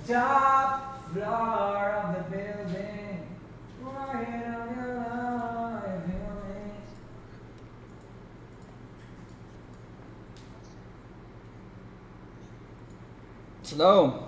Top floor of the building. Right on your life, Slow.